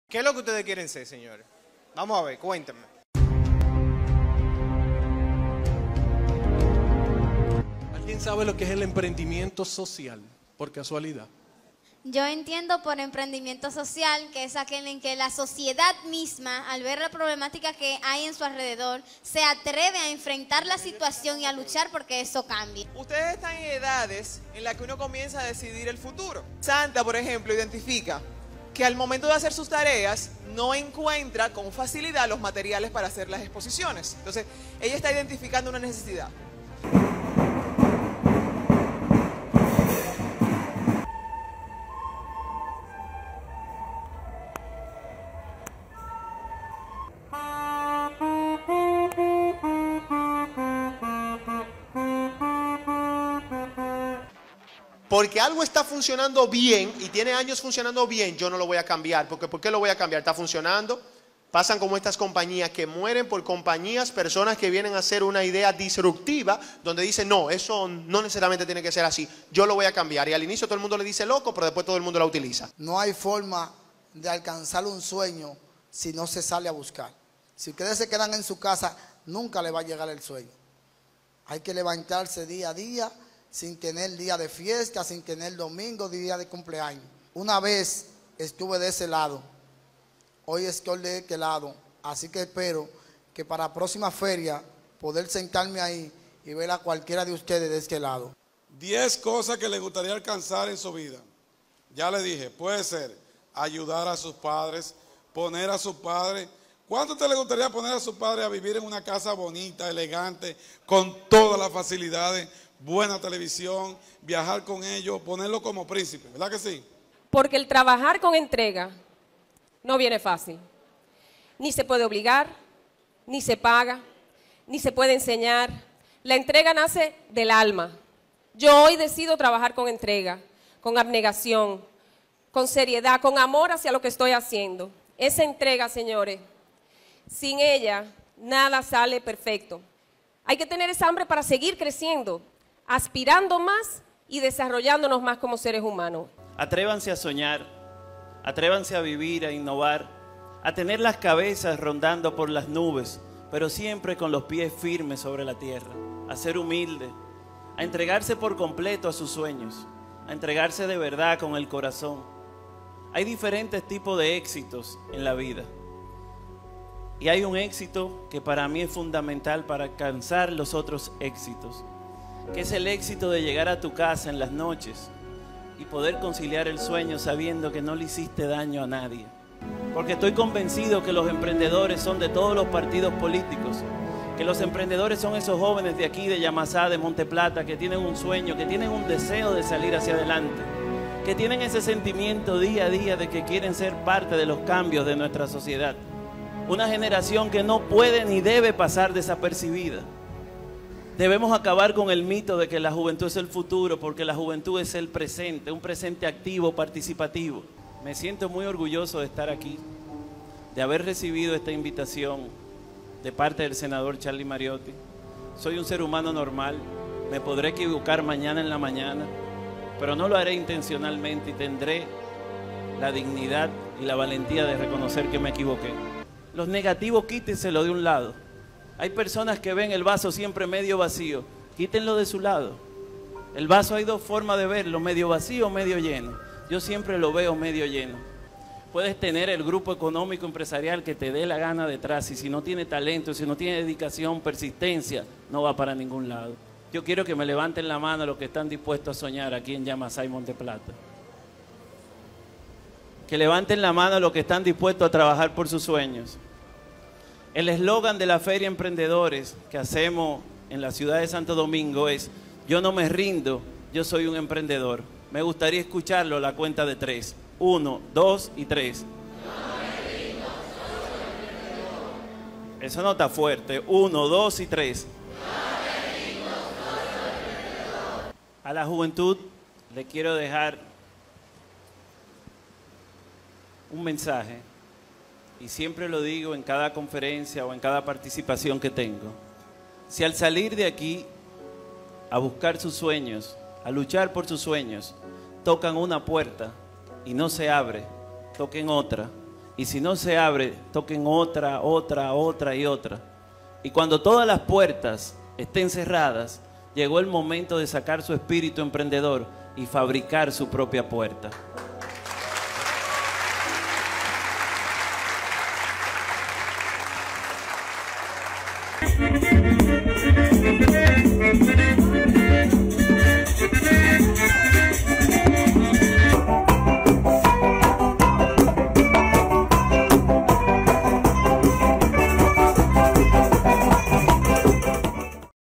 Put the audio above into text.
¿Qué es lo que ustedes quieren ser, señores? Vamos a ver, cuéntenme. ¿Alguien sabe lo que es el emprendimiento social, por casualidad? Yo entiendo por emprendimiento social que es aquel en que la sociedad misma, al ver la problemática que hay en su alrededor, se atreve a enfrentar la situación y a luchar porque eso cambie. Ustedes están en edades en las que uno comienza a decidir el futuro. Santa, por ejemplo, identifica que al momento de hacer sus tareas no encuentra con facilidad los materiales para hacer las exposiciones. Entonces, ella está identificando una necesidad. Porque algo está funcionando bien y tiene años funcionando bien, yo no lo voy a cambiar. Porque ¿por qué lo voy a cambiar? Está funcionando. Pasan como estas compañías que mueren por compañías, personas que vienen a hacer una idea disruptiva, donde dicen, no, eso no necesariamente tiene que ser así, yo lo voy a cambiar. Y al inicio todo el mundo le dice loco, pero después todo el mundo la utiliza. No hay forma de alcanzar un sueño si no se sale a buscar. Si ustedes se quedan en su casa, nunca le va a llegar el sueño. Hay que levantarse día a día, sin tener día de fiesta, sin tener domingo, día de cumpleaños. Una vez estuve de ese lado, hoy estoy de este lado, así que espero que para la próxima feria poder sentarme ahí y ver a cualquiera de ustedes de este lado. 10 cosas que le gustaría alcanzar en su vida. Ya le dije, puede ser ayudar a sus padres, poner a sus padres. ¿Cuánto te le gustaría poner a sus padres a vivir en una casa bonita, elegante, con todas las facilidades? Buena televisión, viajar con ellos, ponerlo como príncipe, ¿verdad que sí? Porque el trabajar con entrega no viene fácil. Ni se puede obligar, ni se paga, ni se puede enseñar. La entrega nace del alma. Yo hoy decido trabajar con entrega, con abnegación, con seriedad, con amor hacia lo que estoy haciendo. Esa entrega, señores, sin ella nada sale perfecto. Hay que tener esa hambre para seguir creciendo, aspirando más y desarrollándonos más como seres humanos. Atrévanse a soñar, atrévanse a vivir, a innovar, a tener las cabezas rondando por las nubes, pero siempre con los pies firmes sobre la tierra, a ser humilde, a entregarse por completo a sus sueños, a entregarse de verdad con el corazón. Hay diferentes tipos de éxitos en la vida. Y hay un éxito que para mí es fundamental para alcanzar los otros éxitos, que es el éxito de llegar a tu casa en las noches y poder conciliar el sueño sabiendo que no le hiciste daño a nadie. Porque estoy convencido que los emprendedores son de todos los partidos políticos, que los emprendedores son esos jóvenes de aquí, de Yamasá, de Monteplata, que tienen un sueño, que tienen un deseo de salir hacia adelante, que tienen ese sentimiento día a día de que quieren ser parte de los cambios de nuestra sociedad. Una generación que no puede ni debe pasar desapercibida. Debemos acabar con el mito de que la juventud es el futuro, porque la juventud es el presente, un presente activo, participativo. Me siento muy orgulloso de estar aquí, de haber recibido esta invitación de parte del senador Charlie Mariotti. Soy un ser humano normal, me podré equivocar mañana en la mañana, pero no lo haré intencionalmente y tendré la dignidad y la valentía de reconocer que me equivoqué. Los negativos quítenselo de un lado. Hay personas que ven el vaso siempre medio vacío, quítenlo de su lado. El vaso hay dos formas de verlo, medio vacío o medio lleno. Yo siempre lo veo medio lleno. Puedes tener el grupo económico empresarial que te dé la gana detrás, y si no tiene talento, si no tiene dedicación, persistencia, no va para ningún lado. Yo quiero que me levanten la mano los que están dispuestos a soñar aquí en Yamasá y Monteplata. Que levanten la mano los que están dispuestos a trabajar por sus sueños. El eslogan de la Feria Emprendedores que hacemos en la ciudad de Santo Domingo es: yo no me rindo, yo soy un emprendedor. Me gustaría escucharlo a la cuenta de 3. 1, 2 y 3. Eso no está fuerte. 1, 2 y 3. A la juventud le quiero dejar un mensaje, y siempre lo digo en cada conferencia o en cada participación que tengo. Si al salir de aquí a buscar sus sueños, a luchar por sus sueños, tocan una puerta y no se abre, toquen otra Y si no se abre, toquen otra, otra, otra y otra. Y cuando todas las puertas estén cerradas, llegó el momento de sacar su espíritu emprendedor y fabricar su propia puerta.